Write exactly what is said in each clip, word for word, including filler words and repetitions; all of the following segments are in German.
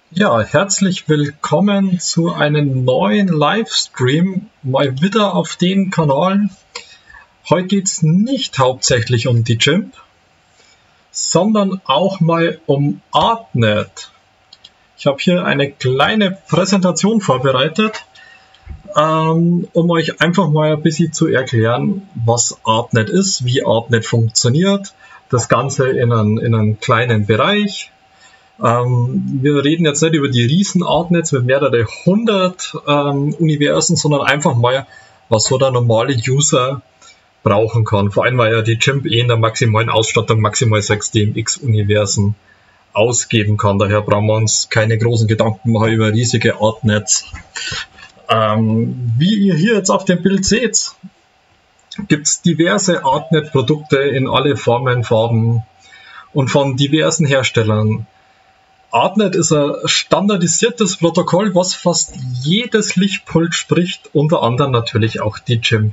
Ja, herzlich willkommen zu einem neuen Livestream, mal wieder auf dem Kanal. Heute geht es nicht hauptsächlich um die Chimp, sondern auch mal um Artnet. Ich habe hier eine kleine Präsentation vorbereitet, ähm, um euch einfach mal ein bisschen zu erklären, was Artnet ist, wie Artnet funktioniert, das Ganze in einem, in einem kleinen Bereich. Ähm, wir reden jetzt nicht über die riesen Artnets mit mehrere hundert ähm, Universen, sondern einfach mal, was so der normale User brauchen kann. Vor allem, weil ja die Chimp eh in der maximalen Ausstattung maximal sechs D M X-Universen ausgeben kann. Daher brauchen wir uns keine großen Gedanken machen über riesige Artnets. Ähm, wie ihr hier jetzt auf dem Bild seht, gibt es diverse Artnet-Produkte in alle Formen, Farben und von diversen Herstellern. Artnet ist ein standardisiertes Protokoll, was fast jedes Lichtpult spricht, unter anderem natürlich auch die Chimp.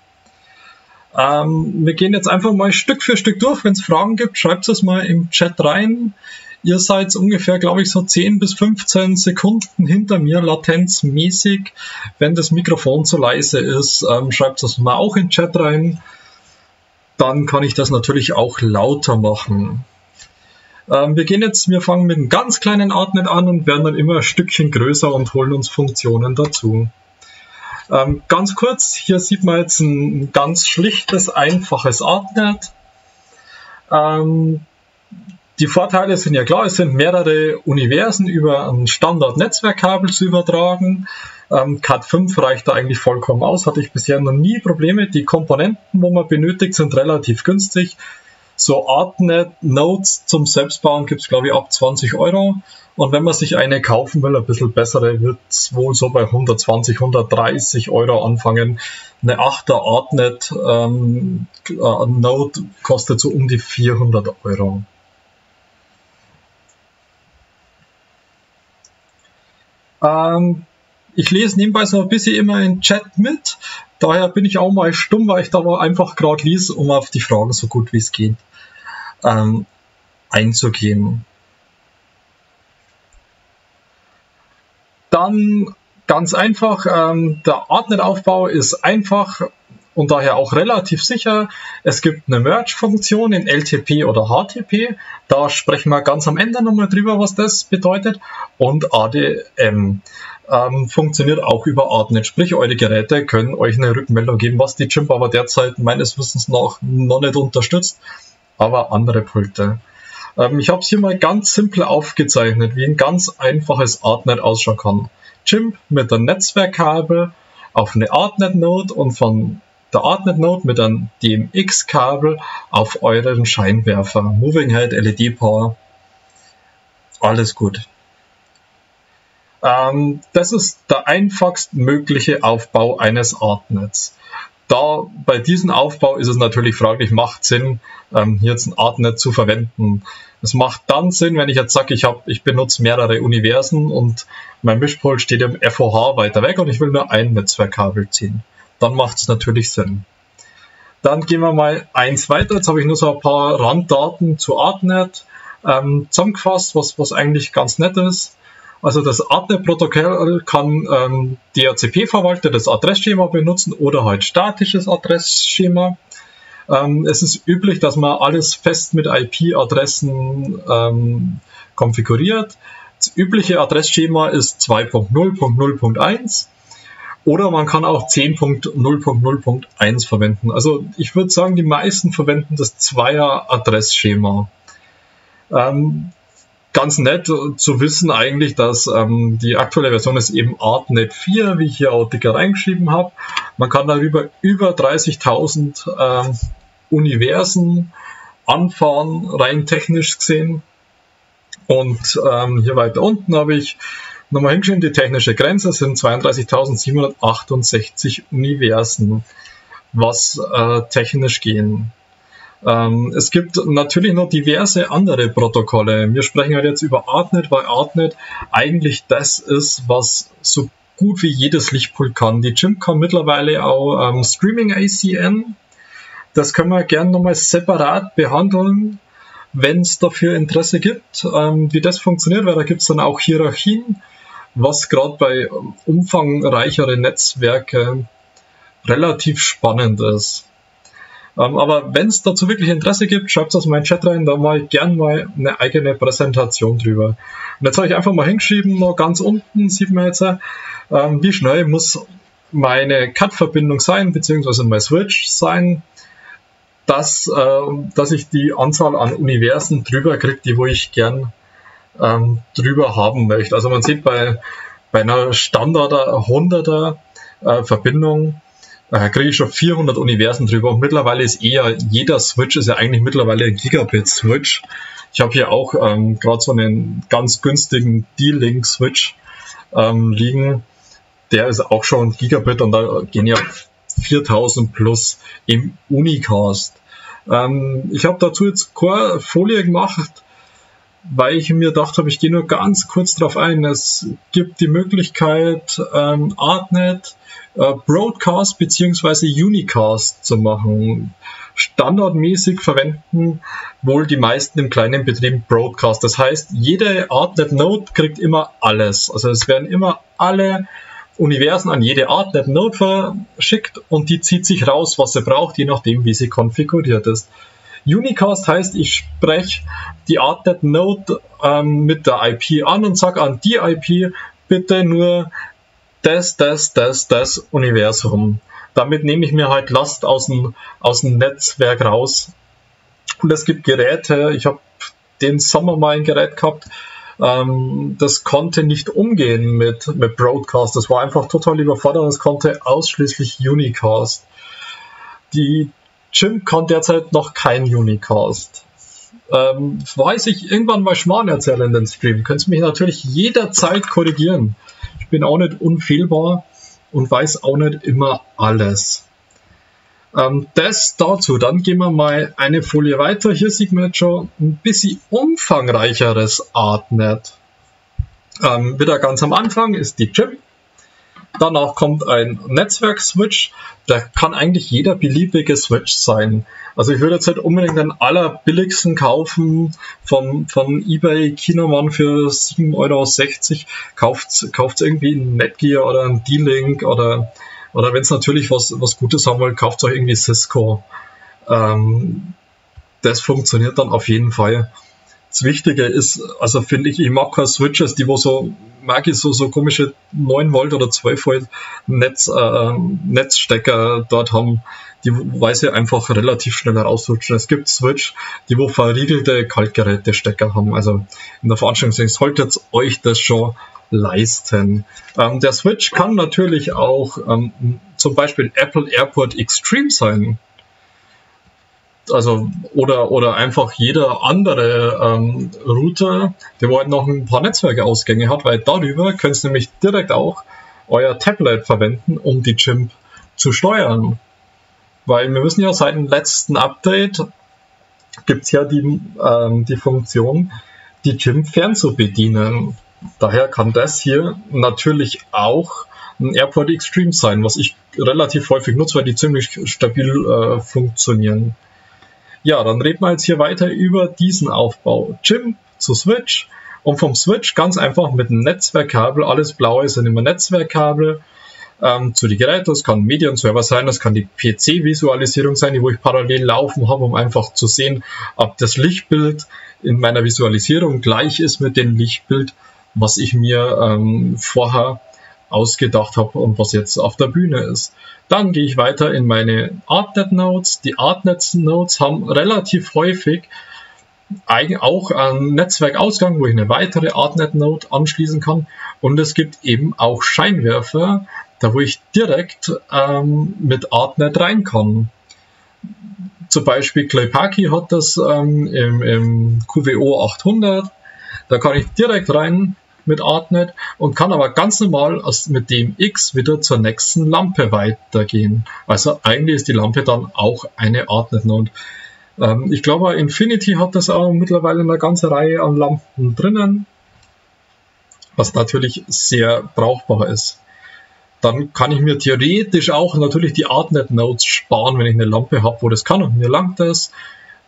Ähm, wir gehen jetzt einfach mal Stück für Stück durch. Wenn es Fragen gibt, schreibt es mal im Chat rein. Ihr seid ungefähr, glaube ich, so zehn bis fünfzehn Sekunden hinter mir, latenzmäßig. Wenn das Mikrofon zu leise ist, ähm, schreibt es mal auch in den Chat rein. Dann kann ich das natürlich auch lauter machen. Ähm, wir gehen jetzt, wir fangen mit einem ganz kleinen Artnet an und werden dann immer ein Stückchen größer und holen uns Funktionen dazu. Ähm, ganz kurz, hier sieht man jetzt ein ganz schlichtes, einfaches Artnet. Ähm, die Vorteile sind ja klar, es sind mehrere Universen über ein Standard-Netzwerkkabel zu übertragen. Ähm, Cat fünf reicht da eigentlich vollkommen aus, hatte ich bisher noch nie Probleme. Die Komponenten, wo man benötigt, sind relativ günstig. So Artnet-Nodes zum Selbstbauen gibt es, glaube ich, ab zwanzig Euro. Und wenn man sich eine kaufen will, ein bisschen bessere, wird es wohl so bei hundertzwanzig, hundertdreißig Euro anfangen. Eine achter Artnet ähm, Node kostet so um die vierhundert Euro. Ähm, ich lese nebenbei so ein bisschen immer in den Chat mit. Daher bin ich auch mal stumm, weil ich da einfach gerade lese, um auf die Fragen so gut wie es geht ähm, einzugehen. Dann ganz einfach, ähm, der Artnet-Aufbau ist einfach und daher auch relativ sicher. Es gibt eine Merge-Funktion in L T P oder H T P. Da sprechen wir ganz am Ende nochmal drüber, was das bedeutet. Und A D M. Ähm, funktioniert auch über Artnet, sprich eure Geräte können euch eine Rückmeldung geben, was die Chimp aber derzeit meines Wissens nach noch nicht unterstützt, aber andere Pulte. Ähm, ich habe es hier mal ganz simpel aufgezeichnet, wie ein ganz einfaches Artnet ausschauen kann. Chimp mit einem Netzwerkkabel auf eine Artnet-Node und von der Artnet-Node mit einem D M X-Kabel auf euren Scheinwerfer, Moving Head, L E D-Power, alles gut. Das ist der einfachst mögliche Aufbau eines Artnets. Da bei diesem Aufbau ist es natürlich fraglich, macht Sinn, hier jetzt ein Artnet zu verwenden. Es macht dann Sinn, wenn ich jetzt sage, ich, hab, ich benutze mehrere Universen und mein Mischpult steht im F O H weiter weg und ich will nur ein Netzwerkkabel ziehen. Dann macht es natürlich Sinn. Dann gehen wir mal eins weiter. Jetzt habe ich nur so ein paar Randdaten zu Artnet ähm, zusammengefasst, was, was eigentlich ganz nett ist. Also das Artnet-Protokoll kann ähm, D H C P-verwaltetes Adressschema benutzen oder halt statisches Adressschema. Ähm, es ist üblich, dass man alles fest mit I P-Adressen ähm, konfiguriert. Das übliche Adressschema ist zwei Punkt null Punkt null Punkt eins oder man kann auch zehn Punkt null Punkt null Punkt eins verwenden. Also ich würde sagen, die meisten verwenden das Zweier-Adressschema. Ähm, Ganz nett zu wissen eigentlich, dass ähm, die aktuelle Version ist eben Artnet vier, wie ich hier auch dicker reingeschrieben habe. Man kann darüber über dreißigtausend ähm, Universen anfahren, rein technisch gesehen. Und ähm, hier weiter unten habe ich nochmal hingeschrieben, die technische Grenze sind zweiunddreißigtausendsiebenhundertachtundsechzig Universen, was äh, technisch gehen. Ähm, es gibt natürlich noch diverse andere Protokolle. Wir sprechen halt jetzt über Artnet, weil Artnet eigentlich das ist, was so gut wie jedes Lichtpult kann. Die Chimp kann mittlerweile auch ähm, Streaming A C N. Das können wir gerne nochmal separat behandeln. wenn es dafür Interesse gibt. Ähm, wie das funktioniert, weil da gibt es dann auch Hierarchien, was gerade bei umfangreicheren Netzwerken relativ spannend ist. Ähm, aber wenn es dazu wirklich Interesse gibt, schreibt das in meinen Chat rein, da mache ich gern mal eine eigene Präsentation drüber. Und jetzt habe ich einfach mal hingeschrieben, noch ganz unten sieht man jetzt, ähm, wie schnell muss meine C A T-Verbindung sein, beziehungsweise mein Switch sein, dass, äh, dass ich die Anzahl an Universen drüber kriege, die wo ich gern ähm, drüber haben möchte. Also man sieht bei, bei einer Standard hunderter äh, Verbindung äh, kriege ich schon vierhundert Universen drüber und mittlerweile ist eher, jeder Switch ist ja eigentlich mittlerweile ein Gigabit-Switch. Ich habe hier auch ähm, gerade so einen ganz günstigen D-Link-Switch ähm, liegen. Der ist auch schon Gigabit und da gehen ja viertausend plus im Unicast. Ähm, ich habe dazu jetzt keine Folie gemacht, weil ich mir gedacht habe, ich gehe nur ganz kurz drauf ein. Es gibt die Möglichkeit, ähm, Artnet, äh, Broadcast bzw. Unicast zu machen. Standardmäßig verwenden wohl die meisten im kleinen Betrieb Broadcast. Das heißt, jede Artnet-Node kriegt immer alles. Also es werden immer alle Universen an jede Artnet-Node verschickt und die zieht sich raus, was sie braucht, je nachdem, wie sie konfiguriert ist. Unicast heißt, ich spreche die Artnet-Node ähm, mit der I P an und sage an die I P bitte nur das, das, das, das Universum. Damit nehme ich mir halt Last aus dem, aus dem Netzwerk raus. Und es gibt Geräte, ich habe den Sommer mal ein Gerät gehabt, ähm, das konnte nicht umgehen mit, mit Broadcast. Das war einfach total überfordert, das konnte ausschließlich Unicast. Die Chimp kann derzeit noch kein Unicast. Ähm, weiß ich irgendwann mal Schmarrn erzählen in den Stream, könnt ihr mich natürlich jederzeit korrigieren. Ich bin auch nicht unfehlbar und weiß auch nicht immer alles. Ähm, das dazu, dann gehen wir mal eine Folie weiter. Hier sieht man jetzt schon ein bisschen umfangreicheres Artnet. Ähm, wieder ganz am Anfang ist die Chip. Danach kommt ein Netzwerk-Switch. Da kann eigentlich jeder beliebige Switch sein. Also ich würde jetzt nicht unbedingt den allerbilligsten kaufen von, von eBay Kinoman für sieben Euro sechzig. Kauft, kauft irgendwie ein Netgear oder ein D-Link oder, oder wenn es natürlich was, was Gutes haben wollt, kauft euch irgendwie Cisco. Ähm, das funktioniert dann auf jeden Fall. Das Wichtige ist, also finde ich, ich mag keine Switches, die wo so, mag ich so, so komische neun Volt oder zwölf Volt Netz, äh, Netzstecker dort haben, die weil sie einfach relativ schnell rausrutschen. Es gibt Switch, die wo verriegelte Kaltgeräte-Stecker haben. Also in der Veranstaltung solltet euch das schon leisten. Ähm, der Switch kann natürlich auch ähm, zum Beispiel Apple AirPort Extreme sein. Also oder oder einfach jeder andere ähm, Router, der halt noch ein paar Netzwerkeausgänge hat, weil darüber könnt ihr nämlich direkt auch euer Tablet verwenden, um die Chimp zu steuern. Weil wir wissen ja, seit dem letzten Update gibt es ja die, ähm, die Funktion, die Chimp fern zu bedienen. Daher kann das hier natürlich auch ein AirPort Extreme sein, was ich relativ häufig nutze, weil die ziemlich stabil äh, funktionieren. Ja, dann reden wir jetzt hier weiter über diesen Aufbau. Chimp zu Switch und vom Switch ganz einfach mit einem Netzwerkkabel, alles blaue sind immer Netzwerkkabel, ähm, zu den Geräten. Das kann ein Medienserver sein, das kann die P C-Visualisierung sein, die wo ich parallel laufen habe, um einfach zu sehen, ob das Lichtbild in meiner Visualisierung gleich ist mit dem Lichtbild, was ich mir ähm, vorher ausgedacht habe und was jetzt auf der Bühne ist. Dann gehe ich weiter in meine Artnet-Nodes. Die Artnet-Nodes haben relativ häufig auch einen Netzwerkausgang, wo ich eine weitere Artnet-Node anschließen kann. Und es gibt eben auch Scheinwerfer, da wo ich direkt ähm, mit Artnet rein kann. Zum Beispiel Claypaki hat das ähm, im, im Q W O achthundert. Da kann ich direkt rein mit Artnet und kann aber ganz normal mit dem X wieder zur nächsten Lampe weitergehen. Also eigentlich ist die Lampe dann auch eine Artnet-Node. Ähm, ich glaube, Infinity hat das auch mittlerweile eine ganze Reihe an Lampen drinnen, was natürlich sehr brauchbar ist. Dann kann ich mir theoretisch auch natürlich die Artnet-Nodes sparen, wenn ich eine Lampe habe, wo das kann und mir langt das.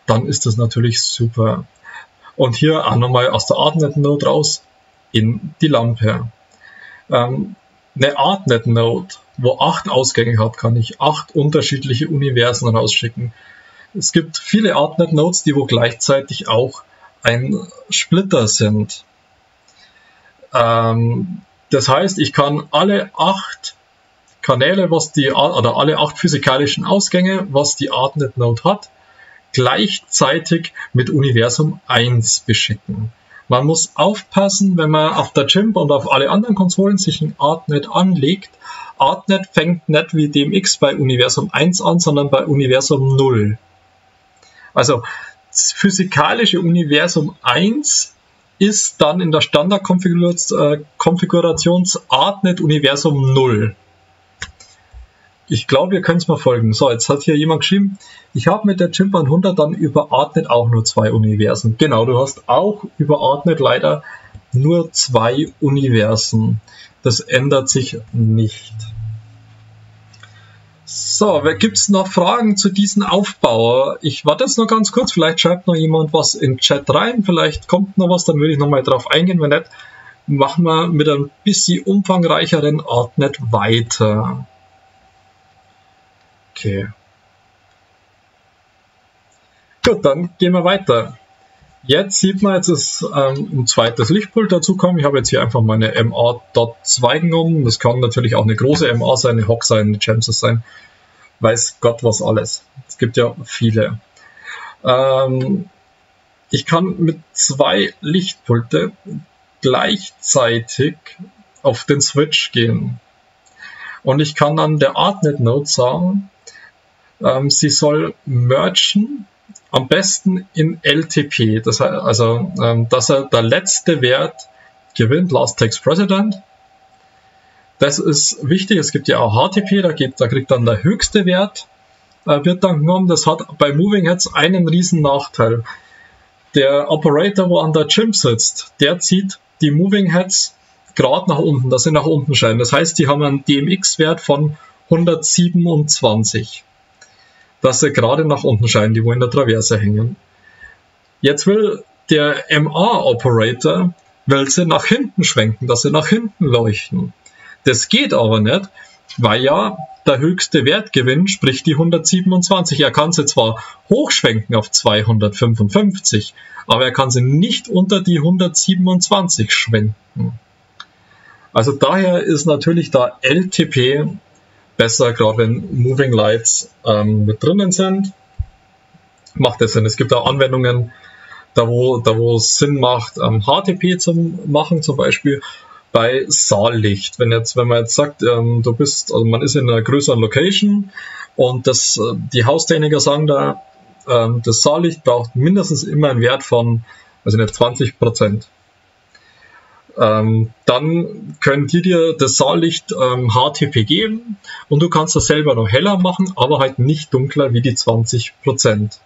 dann ist das natürlich super. Und hier auch nochmal aus der ArtNet-Node raus in die Lampe. Ähm, eine ArtNet-Node, wo acht Ausgänge hat, kann ich acht unterschiedliche Universen rausschicken. Es gibt viele ArtNet-Nodes, die wo gleichzeitig auch ein Splitter sind. Ähm, das heißt, ich kann alle acht Kanäle, was die, oder alle acht physikalischen Ausgänge, was die ArtNet-Node hat, gleichzeitig mit Universum eins beschicken. Man muss aufpassen, wenn man auf der Chimp und auf alle anderen Konsolen sich ein ArtNet anlegt. ArtNet fängt nicht wie D M X bei Universum eins an, sondern bei Universum null. Also das physikalische Universum eins ist dann in der Standardkonfiguration ArtNet Universum null. Ich glaube, ihr könnt es mal folgen. So, jetzt hat hier jemand geschrieben, ich habe mit der Chimp hundert dann über ArtNet auch nur zwei Universen. Genau, du hast auch über ArtNet leider nur zwei Universen. Das ändert sich nicht. So, gibt es noch Fragen zu diesem Aufbau? Ich warte jetzt noch ganz kurz, vielleicht schreibt noch jemand was in den Chat rein, vielleicht kommt noch was, dann würde ich nochmal drauf eingehen. Wenn nicht, machen wir mit einem bisschen umfangreicheren ArtNet weiter. Okay. Gut, dann gehen wir weiter. Jetzt sieht man, jetzt ist ähm, ein zweites Lichtpult dazukommen. Ich habe jetzt hier einfach meine M A zwei genommen. Das kann natürlich auch eine große M A sein, eine H O C sein, eine Genesis sein. Weiß Gott was alles. Es gibt ja viele. Ähm, ich kann mit zwei Lichtpulte gleichzeitig auf den Switch gehen. Und ich kann dann der ArtNet-Node sagen, ähm, sie soll mergen, am besten in L T P, das heißt, also, ähm, dass er der letzte Wert gewinnt, Last Text Precedent. Das ist wichtig, es gibt ja auch H T P, da, geht, da kriegt dann der höchste Wert, äh, wird dann genommen. Das hat bei Moving Heads einen riesen Nachteil. Der Operator, wo an der Chimp sitzt, der zieht die Moving Heads gerade nach unten, dass sie nach unten scheinen. Das heißt, die haben einen D M X-Wert von hundertsiebenundzwanzig. Dass sie gerade nach unten scheinen, die wo in der Traverse hängen. Jetzt will der M A-Operator, will sie nach hinten schwenken, dass sie nach hinten leuchten. Das geht aber nicht, weil ja der höchste Wert gewinnt, sprich die hundertsiebenundzwanzig. Er kann sie zwar hochschwenken auf zweihundertfünfundfünfzig, aber er kann sie nicht unter die hundertsiebenundzwanzig schwenken. Also daher ist natürlich da L T P besser, gerade wenn Moving Lights ähm, mit drinnen sind. Macht das Sinn. Es gibt auch Anwendungen, da wo, da wo es Sinn macht, ähm, H T P zu machen, zum Beispiel bei Saallicht. Wenn jetzt, wenn man jetzt sagt, ähm, du bist, also man ist in einer größeren Location und das, die Haustechniker sagen da, ähm, das Saallicht braucht mindestens immer einen Wert von, also nicht zwanzig Prozent. Ähm, dann können die dir das Saallicht ähm, H T P geben und du kannst das selber noch heller machen, aber halt nicht dunkler wie die zwanzig Prozent.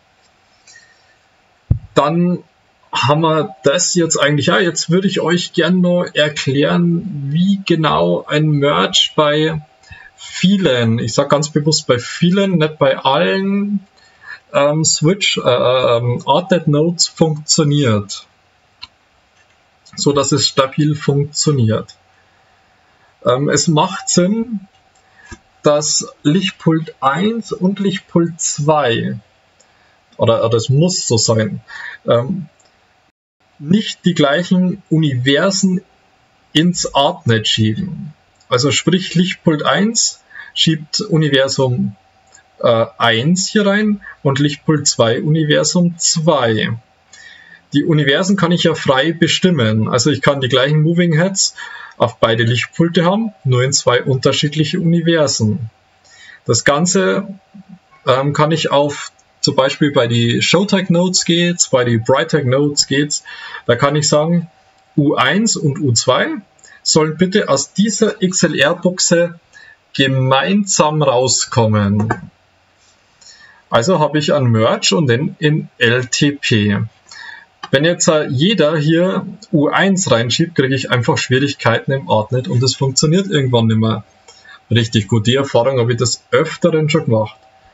Dann haben wir das jetzt eigentlich, ja, jetzt würde ich euch gerne noch erklären, wie genau ein Merge bei vielen, ich sage ganz bewusst bei vielen, nicht bei allen ähm, Switch, äh, ähm, ArtNet-Nodes funktioniert, so dass es stabil funktioniert. Ähm, es macht Sinn, dass Lichtpult eins und Lichtpult zwei, oder, oder es muss so sein, ähm, nicht die gleichen Universen ins ArtNet schieben. Also sprich Lichtpult eins schiebt Universum äh, eins hier rein und Lichtpult zwei Universum zwei. Die Universen kann ich ja frei bestimmen. Also ich kann die gleichen Moving Heads auf beide Lichtpulte haben, nur in zwei unterschiedliche Universen. Das Ganze ähm, kann ich auf, zum Beispiel bei die Showtag Nodes geht's, bei die Brighttag Nodes geht's. Da kann ich sagen, U eins und U zwei sollen bitte aus dieser X L R-Buchse gemeinsam rauskommen. Also habe ich einen Merge und den in L T P. Wenn jetzt jeder hier U eins reinschiebt, kriege ich einfach Schwierigkeiten im ArtNet und es funktioniert irgendwann nicht mehr richtig gut. Die Erfahrung habe ich des Öfteren schon gemacht.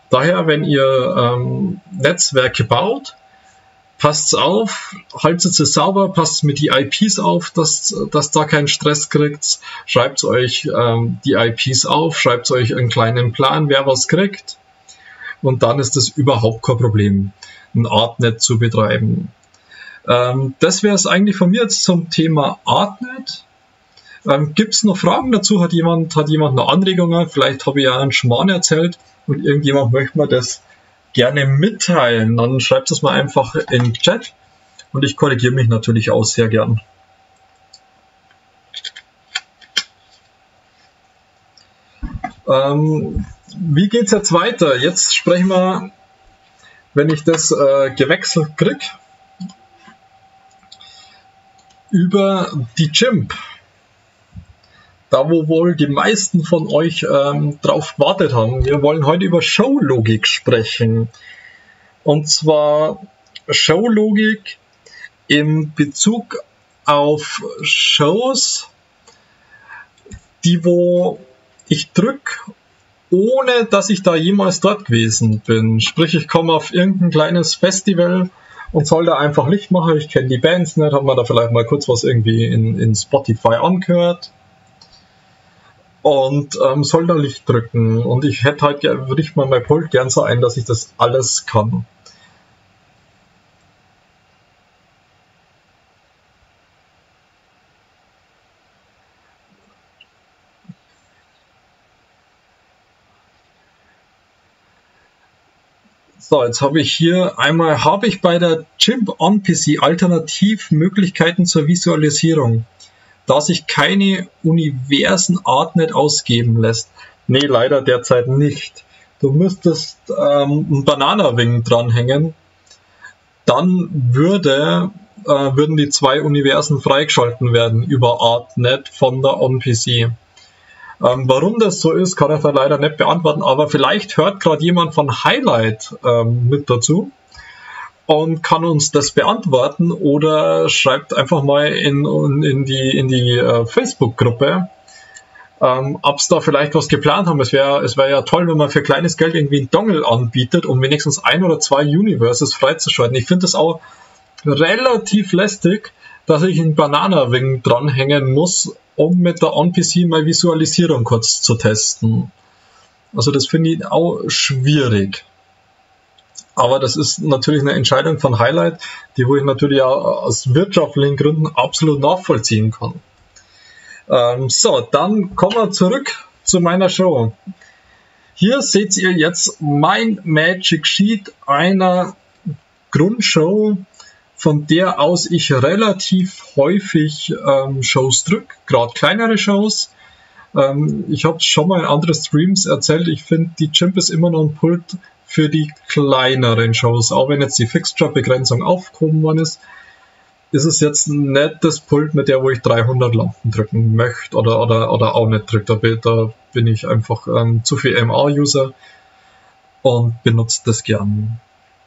Daher, wenn ihr ähm, Netzwerke baut, passt auf, haltet es sauber, passt mit die I Ps auf, dass, dass da keinen Stress kriegt. Schreibt euch ähm, die I Ps auf, schreibt euch einen kleinen Plan, wer was kriegt. Und dann ist es überhaupt kein Problem, ein Artnet zu betreiben. Ähm, das wäre es eigentlich von mir jetzt zum Thema Artnet. Ähm, Gibt es noch Fragen dazu? Hat jemand, hat jemand noch Anregungen? Vielleicht habe ich ja einen Schmarrn erzählt und irgendjemand möchte mir das gerne mitteilen. Dann schreibt es mal einfach in den Chat und ich korrigiere mich natürlich auch sehr gern. Ähm, wie geht es jetzt weiter? Jetzt sprechen wir, wenn ich das äh, gewechselt kriege, über die Chimp. Da, wo wohl die meisten von euch ähm, drauf gewartet haben. Wir wollen heute über Showlogik sprechen. Und zwar Showlogik in Bezug auf Shows, die wo ich drücke, ohne dass ich da jemals dort gewesen bin. Sprich, ich komme auf irgendein kleines Festival und soll da einfach Licht machen. Ich kenne die Bands nicht, habe mir da vielleicht mal kurz was irgendwie in, in Spotify angehört. Und ähm, soll da Licht drücken. Und ich hätte halt, würde ich mal mein Pult gern so ein, dass ich das alles kann. So, jetzt habe ich hier einmal, habe ich bei der Chimp on P C alternativ Möglichkeiten zur Visualisierung, da sich keine universen Artnet ausgeben lässt. Nee, leider derzeit nicht. Du müsstest ähm, ein Banana-Wing dranhängen, dann würde, äh, würden die zwei Universen freigeschalten werden über Artnet von der on P C. Ähm, warum das so ist, kann ich da leider nicht beantworten, aber vielleicht hört gerade jemand von Highlight ähm, mit dazu und kann uns das beantworten oder schreibt einfach mal in, in die, in die äh, Facebook-Gruppe, ähm, ob es da vielleicht was geplant haben. Es wäre es wär ja toll, wenn man für kleines Geld irgendwie einen Dongle anbietet, um wenigstens ein oder zwei Universes freizuschalten. Ich finde das auch relativ lästig, dass ich einen Banana-Wing dranhängen muss, um mit der on P C mal Visualisierung kurz zu testen. Also das finde ich auch schwierig. Aber das ist natürlich eine Entscheidung von Highlight, die wo ich natürlich auch aus wirtschaftlichen Gründen absolut nachvollziehen kann. Ähm, so, dann kommen wir zurück zu meiner Show. Hier seht ihr jetzt mein Magic Sheet einer Grundshow, von der aus ich relativ häufig ähm, Shows drücke, gerade kleinere Shows. Ähm, ich habe schon mal in anderen Streams erzählt, ich finde, die Chimp ist immer noch ein Pult für die kleineren Shows. Auch wenn jetzt die Fixture-Begrenzung aufgehoben worden ist, ist es jetzt nicht das Pult, mit der wo ich dreihundert Lampen drücken möchte oder, oder, oder auch nicht drücke. Da, da bin ich einfach ähm, zu viel M A-User und benutze das gern.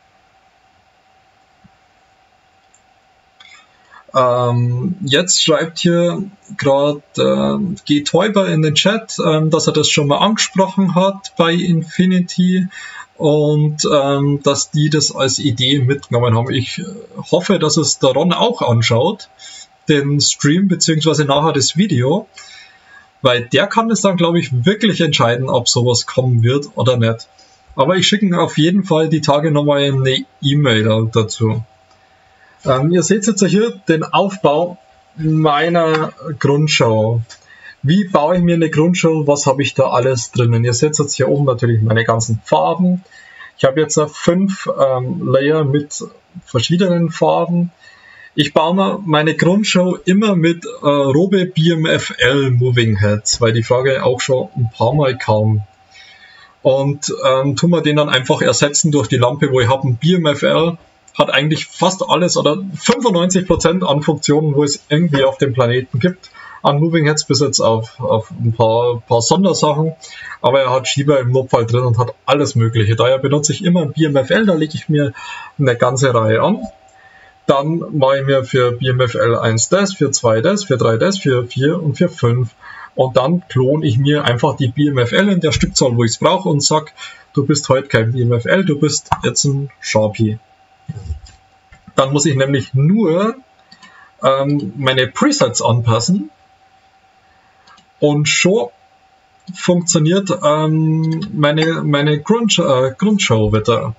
Ähm, jetzt schreibt hier gerade äh, G. Täuber in den Chat, ähm, dass er das schon mal angesprochen hat bei Infinity und ähm, dass die das als Idee mitgenommen haben. Ich hoffe, dass es der Ron auch anschaut, den Stream beziehungsweise nachher das Video, weil der kann es dann, glaube ich, wirklich entscheiden, ob sowas kommen wird oder nicht. Aber ich schicke auf jeden Fall die Tage nochmal eine E-Mail dazu. Ähm, ihr seht jetzt hier den Aufbau meiner Grundshow. Wie baue ich mir eine Grundshow? Was habe ich da alles drinnen? Ihr seht jetzt hier oben natürlich meine ganzen Farben. Ich habe jetzt fünf ähm, Layer mit verschiedenen Farben. Ich baue mir meine Grundshow immer mit äh, Robe B M F L Moving Heads, weil die Frage auch schon ein paar Mal kam. Und ähm, tun wir den dann einfach ersetzen durch die Lampe, wo ich habe ein B M F L. Hat eigentlich fast alles oder fünfundneunzig Prozent an Funktionen, wo es irgendwie auf dem Planeten gibt. An Moving Heads bis jetzt auf, auf ein paar, paar Sondersachen. Aber er hat Schieber im Notfall drin und hat alles Mögliche. Daher benutze ich immer ein B M F L, da lege ich mir eine ganze Reihe an. Dann mache ich mir für B M F L eins das, für zwei das, für drei das, für vier und für fünf. Und dann klone ich mir einfach die B M F L in der Stückzahl, wo ich es brauche und sage, du bist heute kein B M F L, du bist jetzt ein Sharpie. Dann muss ich nämlich nur ähm, meine Presets anpassen und schon funktioniert ähm, meine, meine Grund, äh, Grundshow wieder.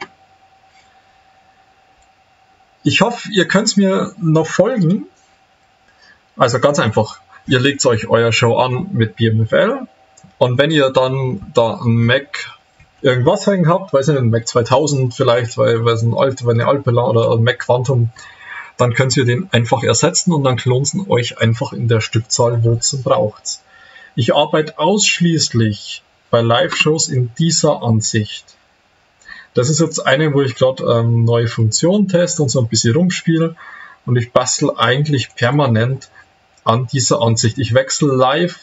Ich hoffe, ihr könnt mir noch folgen. Also ganz einfach, ihr legt euch euer Show an mit B M F L und wenn ihr dann da einen Mac irgendwas hängen habt, weiß ich nicht, ein Mac zweitausend vielleicht, weil, weil es ein alt, weil eine Alpela oder ein Mac Quantum, dann könnt ihr den einfach ersetzen und dann klonsen euch einfach in der Stückzahl, wo ihr braucht. Ich arbeite ausschließlich bei Live-Shows in dieser Ansicht. Das ist jetzt eine, wo ich gerade ähm, neue Funktionen teste und so ein bisschen rumspiele und ich bastel eigentlich permanent an dieser Ansicht. Ich wechsle live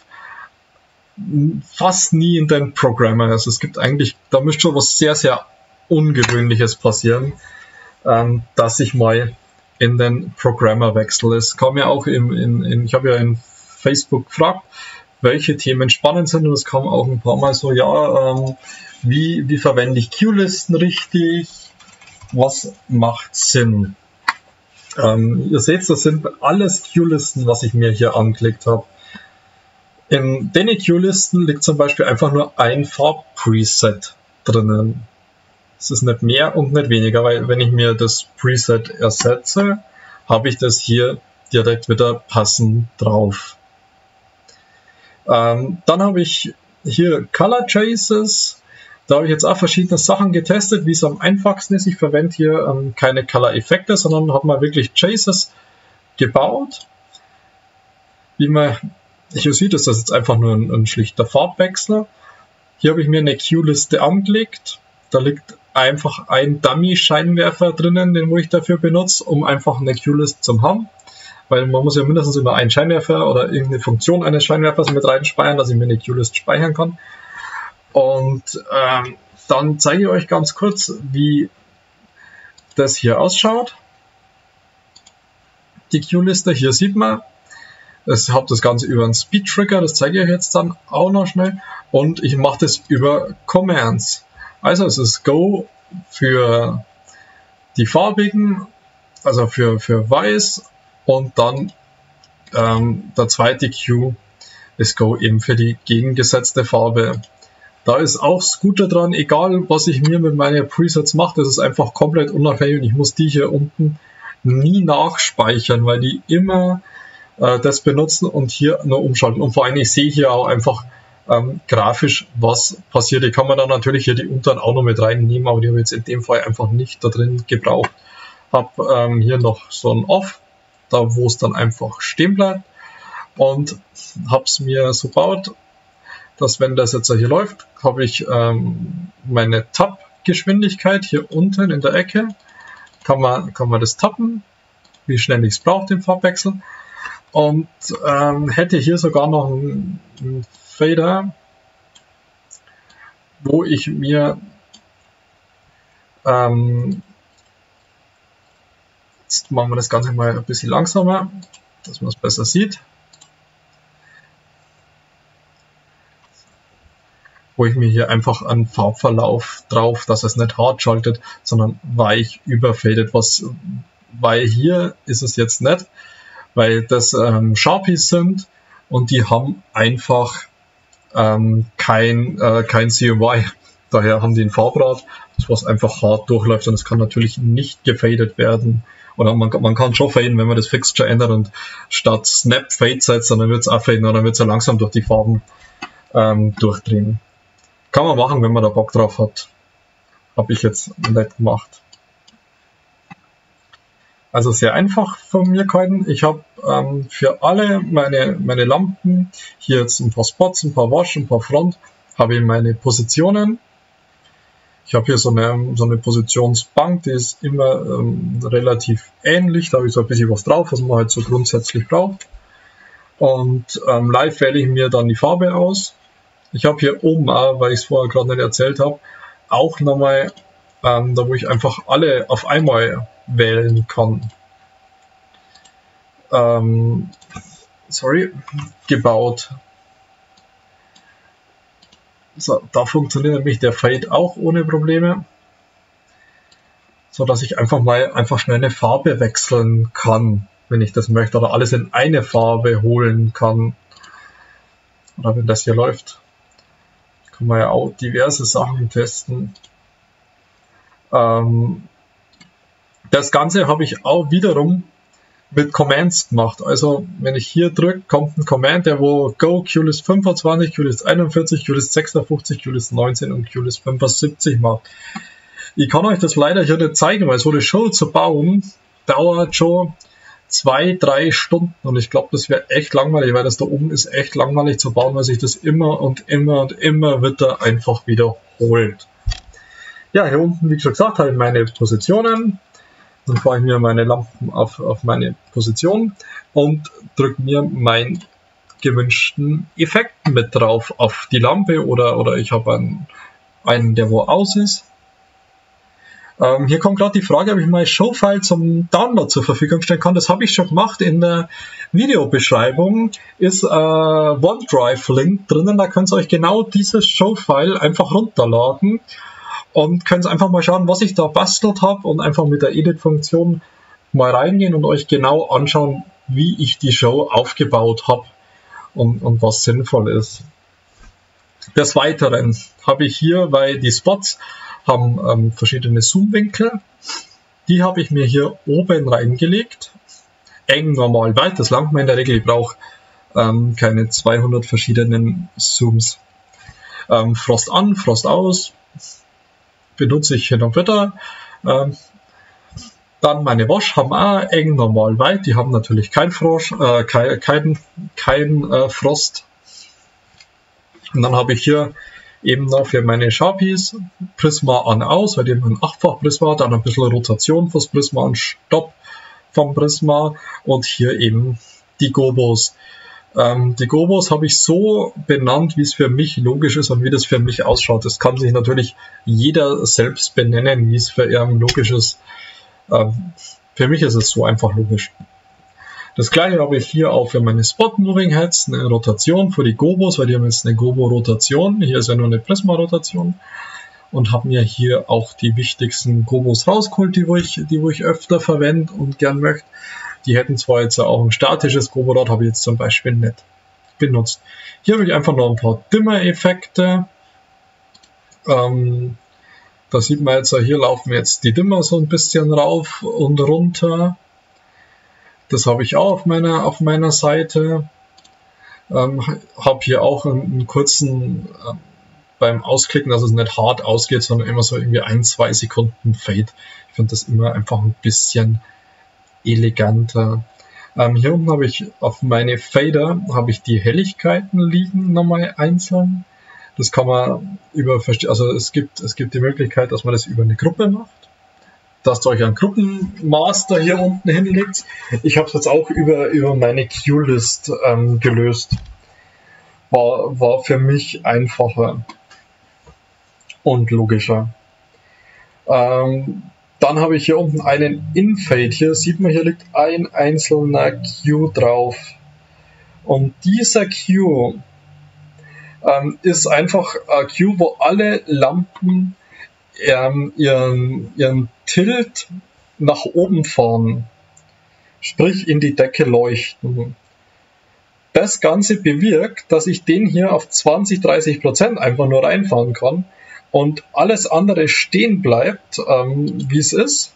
fast nie in den Programmer. Also es gibt eigentlich, da müsste schon was sehr, sehr Ungewöhnliches passieren, ähm, dass ich mal in den Programmer wechsle. Es kam ja auch im, in, in, ich habe ja in Facebook gefragt, welche Themen spannend sind und es kam auch ein paar Mal so, ja, ähm, wie, wie verwende ich Q-Listen richtig, was macht Sinn? Ähm, ihr seht, das sind alles Q-Listen, was ich mir hier angeklickt habe. In den Q-Listen liegt zum Beispiel einfach nur ein Farbpreset drinnen. Es ist nicht mehr und nicht weniger, weil wenn ich mir das Preset ersetze, habe ich das hier direkt wieder passend drauf. Ähm, dann habe ich hier Color Traces. Da habe ich jetzt auch verschiedene Sachen getestet, wie es am einfachsten ist. Ich verwende hier ähm, keine Color-Effekte, sondern habe mal wirklich Traces gebaut. Wie man hier sieht, ist das jetzt einfach nur ein, ein schlichter Farbwechsel. Hier habe ich mir eine Q-Liste angelegt. Da liegt einfach ein Dummy-Scheinwerfer drinnen, den wo ich dafür benutze, um einfach eine Q-Liste zu haben. Weil man muss ja mindestens immer einen Scheinwerfer oder irgendeine Funktion eines Scheinwerfers mit reinspeichern, dass ich mir eine Q-List speichern kann. Und ähm, dann zeige ich euch ganz kurz, wie das hier ausschaut. Die Q-Liste, hier sieht man, ich habe das Ganze über einen Speed-Trigger, das zeige ich euch jetzt dann auch noch schnell. Und ich mache das über Commands. Also es ist Go für die farbigen, also für, für weiß. Und dann ähm, der zweite Q ist Go eben für die gegengesetzte Farbe. Da ist auch das Gute dran, egal was ich mir mit meinen Presets mache, das ist einfach komplett unabhängig und ich muss die hier unten nie nachspeichern, weil die immer äh, das benutzen und hier nur umschalten. Und vor allem, ich sehe hier auch einfach ähm, grafisch, was passiert. Ich kann mir dann natürlich hier die unteren auch noch mit reinnehmen, aber die habe ich jetzt in dem Fall einfach nicht da drin gebraucht. Habe ähm, hier noch so ein Off, da wo es dann einfach stehen bleibt und habe es mir so gebaut, dass wenn das jetzt hier läuft, habe ich ähm, meine Tab-Geschwindigkeit hier unten in der Ecke, kann man, kann man das tappen, wie schnell ich es brauche, den Farbwechsel, und ähm, hätte hier sogar noch einen, einen Fader, wo ich mir ähm, jetzt machen wir das Ganze mal ein bisschen langsamer, dass man es besser sieht. Wo ich mir hier einfach einen Farbverlauf drauf, dass es nicht hart schaltet, sondern weich überfadet. Was, weil hier ist es jetzt nicht, weil das ähm, Sharpies sind und die haben einfach ähm, kein, äh, kein C M Y. Daher haben die ein Farbrad, das was einfach hart durchläuft und es kann natürlich nicht gefadet werden. Oder man, man kann schon faden, wenn man das Fixture ändert und statt Snap Fade setzt, dann wird es auch faden oder dann wird es ja langsam durch die Farben ähm, durchdrehen. Kann man machen, wenn man da Bock drauf hat. Habe ich jetzt nicht gemacht. Also sehr einfach von mir gehalten. Ich habe ähm, für alle meine, meine Lampen, hier jetzt ein paar Spots, ein paar Wash, ein paar Front, habe ich meine Positionen. Ich habe hier so eine, so eine Positionsbank, die ist immer ähm, relativ ähnlich. Da habe ich so ein bisschen was drauf, was man halt so grundsätzlich braucht. Und ähm, live wähle ich mir dann die Farbe aus. Ich habe hier oben auch, weil ich es vorher gerade nicht erzählt habe, auch nochmal, ähm, da wo ich einfach alle auf einmal wählen kann. Ähm, sorry, gebaut. So, da funktioniert nämlich der Fade auch ohne Probleme. So dass ich einfach mal einfach schnell eine Farbe wechseln kann, wenn ich das möchte. Oder alles in eine Farbe holen kann. Oder wenn das hier läuft. Kann man ja auch diverse Sachen testen. Ähm, das Ganze habe ich auch wiederum mit Commands gemacht. Also wenn ich hier drücke, kommt ein Command, der wo Go Q L I S fünfundzwanzig, Q L I S einundvierzig, Q L I S sechsundfünfzig, Q L I S neunzehn und Q L I S fünfundsiebzig macht. Ich kann euch das leider hier nicht zeigen, weil so eine Show zu bauen dauert schon zwei, drei Stunden und ich glaube, das wäre echt langweilig, weil das da oben ist echt langweilig zu bauen, weil sich das immer und immer und immer wieder einfach wiederholt. Ja, hier unten, wie schon gesagt, habe ich meine Positionen. Dann fahre ich mir meine Lampen auf, auf meine Position und drücke mir meinen gewünschten Effekt mit drauf auf die Lampe oder, oder ich habe einen, einen, der wo aus ist. Ähm, hier kommt gerade die Frage, ob ich mein Showfile zum Download zur Verfügung stellen kann. Das habe ich schon gemacht. In der Videobeschreibung ist äh, OneDrive-Link drinnen. Da könnt ihr euch genau dieses Showfile einfach runterladen und könnt einfach mal schauen, was ich da bastelt habe und einfach mit der Edit-Funktion mal reingehen und euch genau anschauen, wie ich die Show aufgebaut habe und, und was sinnvoll ist. Des Weiteren habe ich hier, weil die Spots haben ähm, verschiedene Zoomwinkel, die habe ich mir hier oben reingelegt. Eng, normal, weit, das langt mir in der Regel. Ich brauche ähm, keine zweihundert verschiedenen Zooms. Ähm, Frost an, Frost aus, benutze ich hin und wieder. Ähm, dann meine Wash haben auch eng, normal, weit. Die haben natürlich kein Frosch, äh, kein, kein, kein äh, Frost. Und dann habe ich hier eben noch für meine Sharpies Prisma an aus, weil die haben ein achtfach Prisma, dann ein bisschen Rotation fürs Prisma und Stopp vom Prisma und hier eben die Gobos. Ähm, die Gobos habe ich so benannt, wie es für mich logisch ist und wie das für mich ausschaut. Das kann sich natürlich jeder selbst benennen, wie es für ihn logisch ist. Ähm, für mich ist es so einfach logisch. Das gleiche habe ich hier auch für meine Spot Moving Heads, eine Rotation für die Gobos, weil die haben jetzt eine Gobo-Rotation. Hier ist ja nur eine Prisma-Rotation. Und habe mir hier auch die wichtigsten Gobos rausgeholt, die wo ich, die wo ich öfter verwende und gern möchte. Die hätten zwar jetzt auch ein statisches Gobo-Rad, habe ich jetzt zum Beispiel nicht benutzt. Hier habe ich einfach noch ein paar Dimmer-Effekte. Ähm, da sieht man jetzt, hier laufen jetzt die Dimmer so ein bisschen rauf und runter. Das habe ich auch auf meiner, auf meiner Seite. Ähm, habe hier auch einen, einen kurzen, äh, beim Ausklicken, dass es nicht hart ausgeht, sondern immer so irgendwie ein, zwei Sekunden Fade. Ich finde das immer einfach ein bisschen eleganter. Ähm, hier unten habe ich auf meine Fader habe ich die Helligkeiten liegen nochmal einzeln. Das kann man über, also es gibt, es gibt die Möglichkeit, dass man das über eine Gruppe macht. Dass ihr euch einen Gruppenmaster hier unten hinlegt. Ich habe es jetzt auch über, über meine Q-List ähm, gelöst. War, war für mich einfacher und logischer. Ähm, dann habe ich hier unten einen In-Fade. Hier sieht man, hier liegt ein einzelner Q drauf. Und dieser Q ähm, ist einfach ein Q, wo alle Lampen ähm, ihren, ihren Tilt nach oben fahren, sprich in die Decke leuchten. Das Ganze bewirkt, dass ich den hier auf zwanzig, dreißig Prozent einfach nur reinfahren kann und alles andere stehen bleibt, ähm, wie es ist,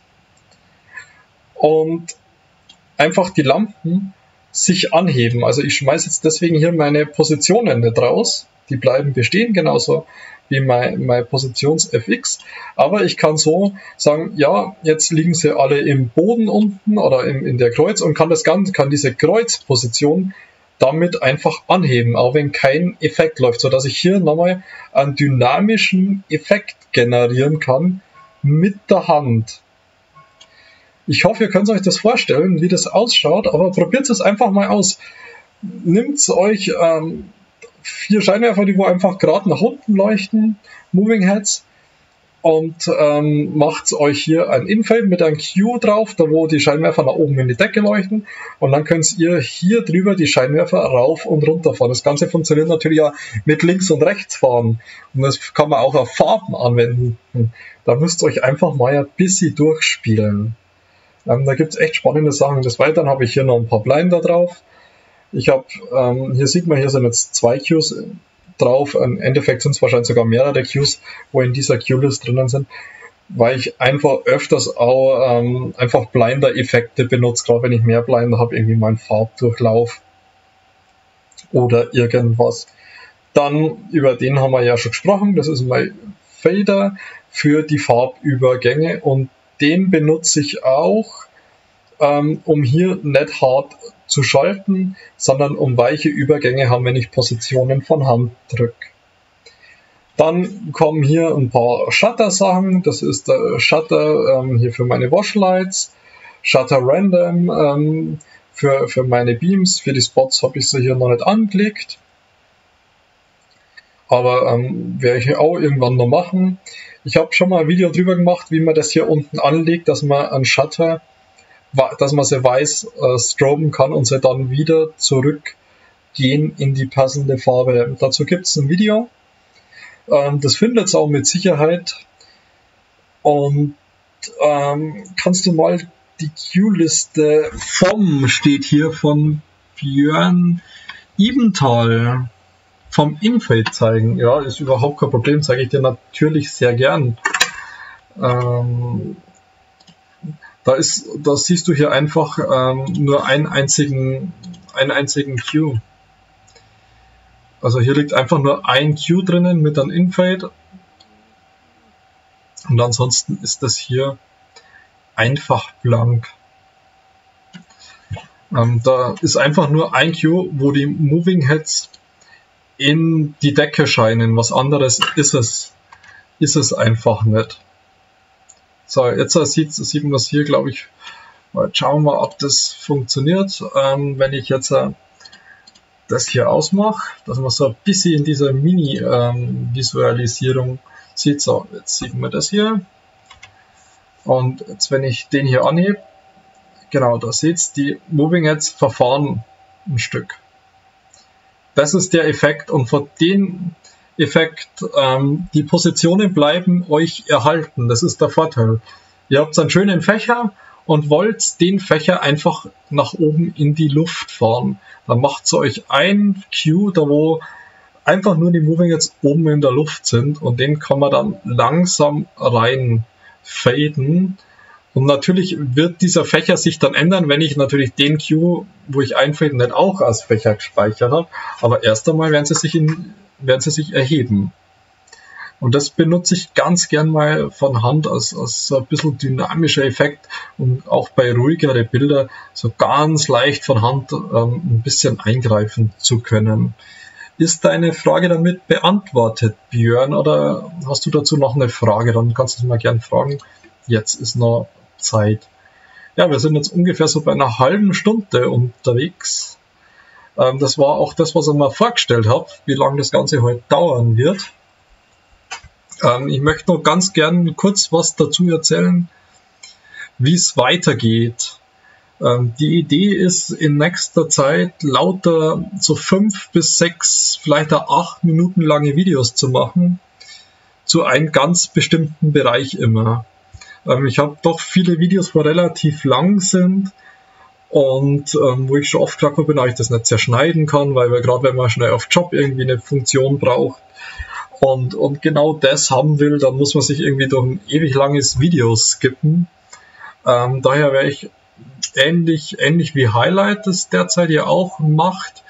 und einfach die Lampen sich anheben. Also ich schmeiße jetzt deswegen hier meine Positionen nicht raus, die bleiben bestehen, genauso wie mein, mein Positions-F X, aber ich kann so sagen, ja, jetzt liegen sie alle im Boden unten oder in, in der Kreuz und kann das Ganze, kann diese Kreuzposition damit einfach anheben, auch wenn kein Effekt läuft, sodass ich hier nochmal einen dynamischen Effekt generieren kann mit der Hand. Ich hoffe, ihr könnt euch das vorstellen, wie das ausschaut, aber probiert es einfach mal aus. Nehmt euch ähm, vier Scheinwerfer, die wo einfach gerade nach unten leuchten, Moving Heads, und ähm, macht euch hier ein Infade mit einem Q drauf, da wo die Scheinwerfer nach oben in die Decke leuchten, und dann könnt ihr hier drüber die Scheinwerfer rauf und runter fahren. Das Ganze funktioniert natürlich ja mit links und rechts fahren, und das kann man auch auf Farben anwenden. Da müsst ihr euch einfach mal ein bisschen durchspielen. Ähm, da gibt es echt spannende Sachen. Des Weiteren habe ich hier noch ein paar Blinder drauf. Ich habe, ähm, hier sieht man, hier sind jetzt zwei Qs drauf. Im Endeffekt sind es wahrscheinlich sogar mehrere Qs, wo in dieser Q-List drinnen sind, weil ich einfach öfters auch ähm, einfach Blinder-Effekte benutze, gerade wenn ich mehr Blinder habe, irgendwie meinen Farbdurchlauf oder irgendwas. Dann, über den haben wir ja schon gesprochen, das ist mein Fader für die Farbübergänge, und den benutze ich auch, ähm, um hier nicht hart zu schalten, sondern um weiche Übergänge haben, wenn ich Positionen von Hand drücke. Dann kommen hier ein paar Shutter-Sachen. Das ist der Shutter ähm, hier für meine Washlights, Shutter Random ähm, für, für meine Beams. Für die Spots habe ich sie hier noch nicht angelegt, aber ähm, werde ich auch irgendwann noch machen. Ich habe schon mal ein Video drüber gemacht, wie man das hier unten anlegt, dass man einen Shutter, dass man sie weiß äh, stroben kann und sie dann wieder zurückgehen in die passende Farbe. Dazu gibt es ein Video. Ähm, das findet es auch mit Sicherheit. Und ähm, kannst du mal die Q-Liste vom, steht hier, von Björn Ibenthal vom Infade zeigen. Ja, ist überhaupt kein Problem, zeige ich dir natürlich sehr gern. Ähm, Da ist, da siehst du hier einfach ähm, nur einen einzigen, einen einzigen Q. Also hier liegt einfach nur ein Q drinnen mit einem Infade. Und ansonsten ist das hier einfach blank. Ähm, da ist einfach nur ein Q, wo die Moving Heads in die Decke scheinen. Was anderes ist es, ist es einfach nicht. So, jetzt sieht, sieht man das hier, glaube ich. Jetzt schauen wir, ob das funktioniert. Ähm, wenn ich jetzt äh, das hier ausmache, dass man so ein bisschen in dieser Mini-Visualisierung ähm, sieht. So, jetzt sieht man das hier. Und jetzt, wenn ich den hier anhebe, genau, da seht ihr, die Moving Heads verfahren ein Stück. Das ist der Effekt, und von dem Effekt, ähm, die Positionen bleiben euch erhalten. Das ist der Vorteil. Ihr habt einen schönen Fächer und wollt den Fächer einfach nach oben in die Luft fahren. Dann macht ihr euch ein Q, da wo einfach nur die Moving jetzt oben in der Luft sind, und den kann man dann langsam rein faden. Und natürlich wird dieser Fächer sich dann ändern, wenn ich natürlich den Q, wo ich einfaden, nicht auch als Fächer gespeichert habe. Aber erst einmal werden sie sich in werden sie sich erheben. Und das benutze ich ganz gern mal von Hand als, als ein bisschen dynamischer Effekt, um auch bei ruhigere Bilder so ganz leicht von Hand ähm, ein bisschen eingreifen zu können. Ist deine Frage damit beantwortet, Björn, oder hast du dazu noch eine Frage? Dann kannst du es mal gern fragen. Jetzt ist noch Zeit. Ja, wir sind jetzt ungefähr so bei einer halben Stunde unterwegs. Das war auch das, was ich mir vorgestellt habe, wie lange das Ganze heute dauern wird. Ähm, ich möchte noch ganz gern kurz was dazu erzählen, wie es weitergeht. Ähm, die Idee ist, in nächster Zeit lauter so fünf bis sechs, vielleicht auch acht Minuten lange Videos zu machen, zu einem ganz bestimmten Bereich immer. Ähm, ich habe doch viele Videos, wo relativ lang sind, und ähm, wo ich schon oft gesagt habe, dass ich das nicht zerschneiden kann, weil wir gerade, wenn man schnell auf Job irgendwie eine Funktion braucht und, und genau das haben will, dann muss man sich irgendwie durch ein ewig langes Video skippen. Ähm, daher wäre ich ähnlich, ähnlich wie Highlight das derzeit ja auch macht,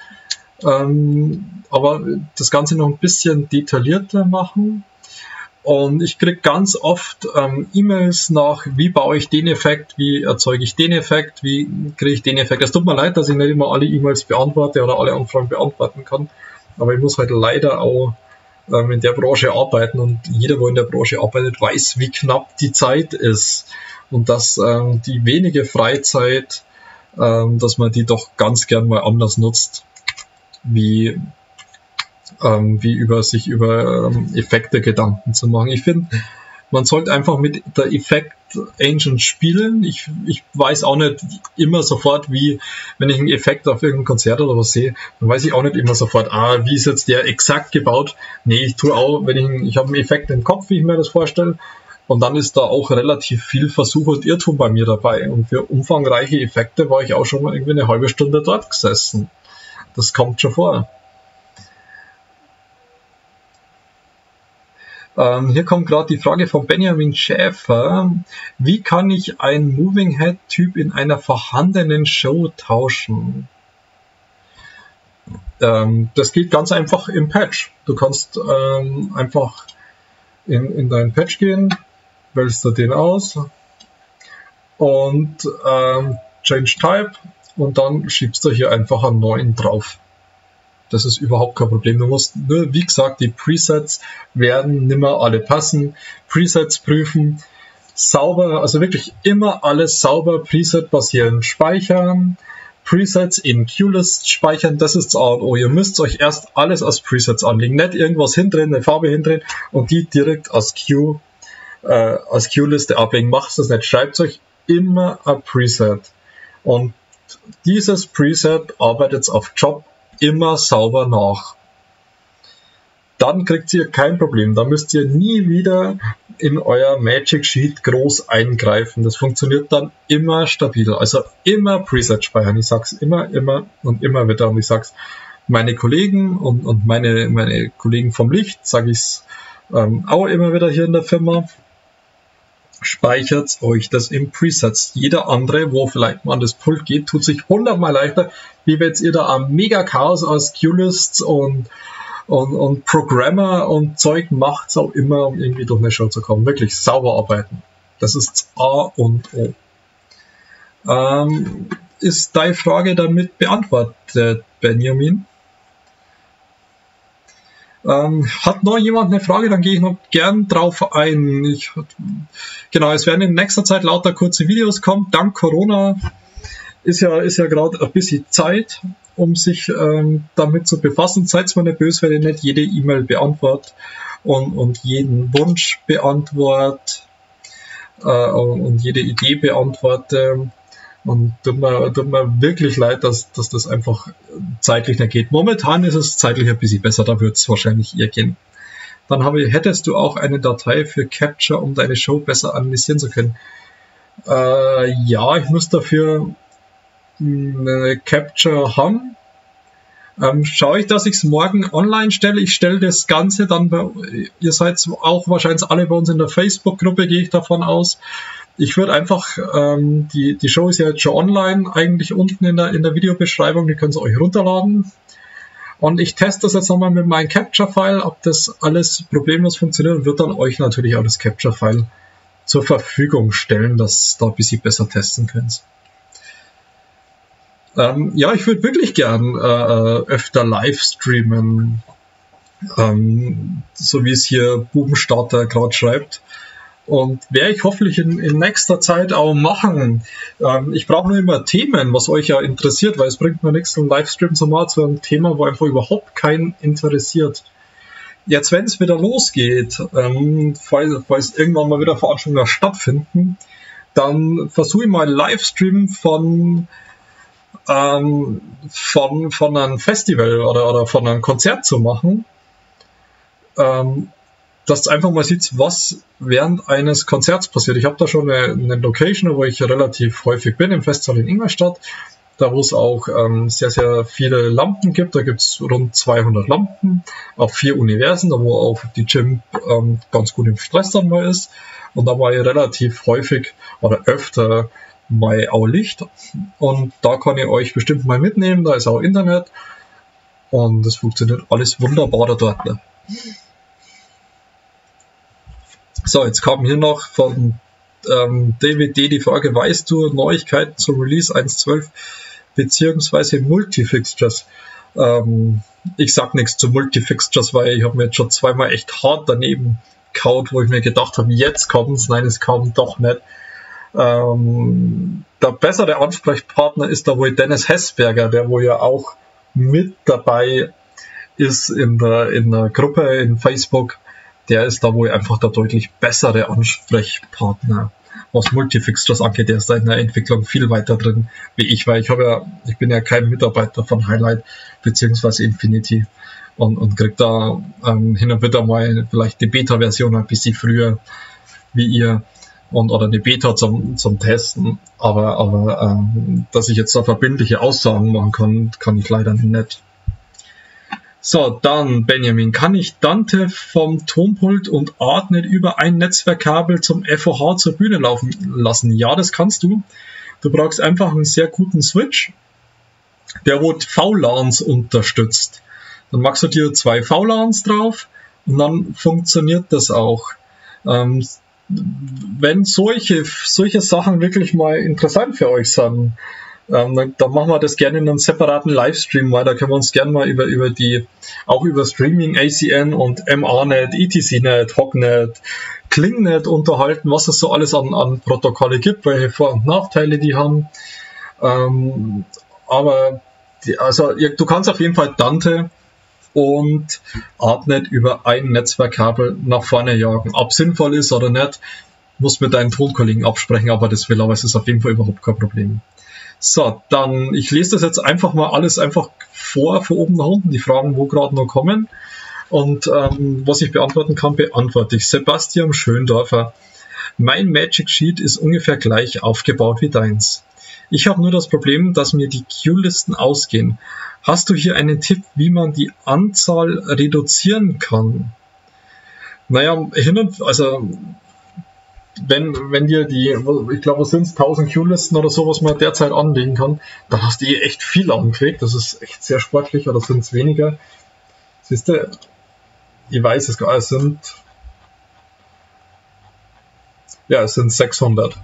ähm, aber das Ganze noch ein bisschen detaillierter machen. Und ich kriege ganz oft ähm, E-Mails nach, wie baue ich den Effekt, wie erzeuge ich den Effekt, wie kriege ich den Effekt. Es tut mir leid, dass ich nicht immer alle E-Mails beantworte oder alle Anfragen beantworten kann, aber ich muss halt leider auch ähm, in der Branche arbeiten, und jeder, der in der Branche arbeitet, weiß, wie knapp die Zeit ist, und dass ähm, die wenige Freizeit, ähm, dass man die doch ganz gern mal anders nutzt, wie Ähm, wie über sich über ähm, Effekte Gedanken zu machen. Ich finde, Man sollte einfach mit der Effect Engine spielen. Ich, ich weiß auch nicht immer sofort, wie, wenn ich einen Effekt auf irgendeinem Konzert oder was sehe, dann weiß ich auch nicht immer sofort, ah, wie ist jetzt der exakt gebaut. Nee, ich tue auch, wenn ich, ich habe einen Effekt im Kopf, wie ich mir das vorstelle. Und dann ist da auch relativ viel Versuch und Irrtum bei mir dabei. Und für umfangreiche Effekte war ich auch schon mal irgendwie eine halbe Stunde dort gesessen. Das kommt schon vor. Ähm, hier kommt gerade die Frage von Benjamin Schäfer. Wie kann ich einen Moving Head Typ in einer vorhandenen Show tauschen? Ähm, das geht ganz einfach im Patch. Du kannst ähm, einfach in, in dein Patch gehen, wählst du den aus und ähm, Change Type und dann schiebst du hier einfach einen neuen drauf. Das ist überhaupt kein Problem. Du musst nur, wie gesagt, die Presets werden nimmer alle passen. Presets prüfen, sauber, also wirklich immer alles sauber Preset basieren speichern. Presets in Q-List speichern, das ist das A und O. Ihr müsst euch erst alles als Presets anlegen, nicht irgendwas hindrehen, eine Farbe hindrehen und die direkt als Q, äh, als Q-Liste ablegen. Macht das nicht, schreibt euch immer ein Preset. Und dieses Preset arbeitet auf Job immer sauber nach. Dann kriegt ihr kein Problem. Da müsst ihr nie wieder in euer Magic Sheet groß eingreifen. Das funktioniert dann immer stabil. Also immer Preset speichern. Ich sag's immer, immer und immer wieder. Und ich sag's meine Kollegen und, und meine, meine Kollegen vom Licht, sage ich's ähm, auch immer wieder hier in der Firma. Speichert euch das in Presets. Jeder andere, wo vielleicht mal an das Pult geht, tut sich hundertmal leichter, wie wenn ihr da am mega Chaos aus Q-Lists und, und, und Programmer und Zeug macht, auch immer, um irgendwie durch eine Show zu kommen. Wirklich sauber arbeiten. Das ist A und O. Ähm, ist deine Frage damit beantwortet, Benjamin? Ähm, hat noch jemand eine Frage, dann gehe ich noch gern drauf ein. Ich, genau, es werden in nächster Zeit lauter kurze Videos kommen. Dank Corona ist ja, ist ja gerade ein bisschen Zeit, um sich ähm, damit zu befassen. Seid mir nicht böse, wenn ich nicht jede E-Mail beantworte und, und jeden Wunsch beantworte äh, und jede Idee beantworte. Und tut mir, tut mir wirklich leid, dass, dass das einfach zeitlich nicht geht. Momentan ist es zeitlich ein bisschen besser, da wird es wahrscheinlich eher gehen. Dann habe, hättest du auch eine Datei für Capture, um deine Show besser analysieren zu können. Äh, ja, ich muss dafür eine Capture haben. Ähm, schaue ich, dass ich es morgen online stelle. Ich stelle das Ganze dann bei, ihr seid auch wahrscheinlich alle bei uns in der Facebook-Gruppe, gehe ich davon aus. Ich würde einfach, ähm, die, die Show ist ja jetzt schon online, eigentlich unten in der, in der Videobeschreibung, die könnt ihr euch runterladen. Und ich teste das jetzt nochmal mit meinem Capture-File, ob das alles problemlos funktioniert und würde dann euch natürlich auch das Capture-File zur Verfügung stellen, dass ihr da ein bisschen besser testen könnt. Ähm, ja, ich würde wirklich gern äh, öfter live streamen, ähm, so wie es hier Bubenstarter gerade schreibt. Und werde ich hoffentlich in, in nächster Zeit auch machen. Ähm, ich brauche nur immer Themen, was euch ja interessiert, weil es bringt mir nichts, einen Livestream zu machen zu einem Thema, wo einfach überhaupt keinen interessiert. Jetzt, wenn es wieder losgeht, ähm, falls, falls irgendwann mal wieder Veranstaltungen stattfinden, dann versuche ich mal einen Livestream von, ähm, von, von einem Festival oder, oder von einem Konzert zu machen. Ähm, dass du einfach mal siehst, was während eines Konzerts passiert. Ich habe da schon eine, eine Location, wo ich relativ häufig bin, im Festsaal in Ingolstadt, da wo es auch ähm, sehr, sehr viele Lampen gibt. Da gibt es rund zweihundert Lampen auf vier Universen, da wo auch die Gym ähm, ganz gut im Stress dann mal ist. Und da war ich relativ häufig oder öfter mal auch Licht. Und da kann ich euch bestimmt mal mitnehmen, da ist auch Internet. Und es funktioniert alles wunderbar da dort. Ne? So, jetzt kam hier noch von ähm, David D. die Frage, weißt du Neuigkeiten zum Release eins Punkt zwölf beziehungsweise Multifixtures? Ähm, ich sag nichts zu Multifixtures, weil ich habe mir jetzt schon zweimal echt hart daneben kaut, wo ich mir gedacht habe, jetzt kommt's, nein, es kommt doch nicht. Ähm, der bessere Ansprechpartner ist da wohl Dennis Hessberger, der wohl ja auch mit dabei ist in der, in der Gruppe in Facebook, der ist da wohl einfach der deutlich bessere Ansprechpartner. Was Multifixtures angeht, der ist da in der Entwicklung viel weiter drin wie ich, weil ich habe ja, ich bin ja kein Mitarbeiter von Highlight beziehungsweise Infinity und, und krieg da ähm, hin und wieder mal vielleicht die Beta-Version ein bisschen früher wie ihr und oder eine Beta zum, zum Testen, aber, aber ähm, dass ich jetzt da verbindliche Aussagen machen kann, kann ich leider nicht. So, dann Benjamin, kann ich Dante vom Tonpult und Artnet über ein Netzwerkkabel zum F O H zur Bühne laufen lassen? Ja, das kannst du. Du brauchst einfach einen sehr guten Switch, der wohl V LANs unterstützt. Dann machst du dir zwei V LANs drauf und dann funktioniert das auch. Ähm, wenn solche, solche Sachen wirklich mal interessant für euch sind, Ähm, dann, dann machen wir das gerne in einem separaten Livestream, weil da können wir uns gerne mal über, über die, auch über Streaming, A C N und M A-Net, E T C-Net, Hognet, Klingnet unterhalten, was es so alles an, an Protokolle gibt, welche Vor- und Nachteile die haben. Ähm, aber die, also du kannst auf jeden Fall Dante und Artnet über ein Netzwerkkabel nach vorne jagen. Ob sinnvoll ist oder nicht, musst mit deinen Tonkollegen absprechen, aber das will aber es ist auf jeden Fall überhaupt kein Problem. So, dann, ich lese das jetzt einfach mal alles einfach vor, von oben nach unten, die Fragen, wo gerade noch kommen. Und ähm, was ich beantworten kann, beantworte ich. Sebastian Schöndorfer. Mein Magic Sheet ist ungefähr gleich aufgebaut wie deins. Ich habe nur das Problem, dass mir die Queue-Listen ausgehen. Hast du hier einen Tipp, wie man die Anzahl reduzieren kann? Naja, hin und, also, wenn, wenn dir die, ich glaube, was sind es, tausend Queue-Listen oder so, was man derzeit anlegen kann, dann hast du hier echt viel angekriegt. Das ist echt sehr sportlich, oder sind es weniger? Siehst du, ich weiß es gar nicht, es sind, ja, es sind sechshundert.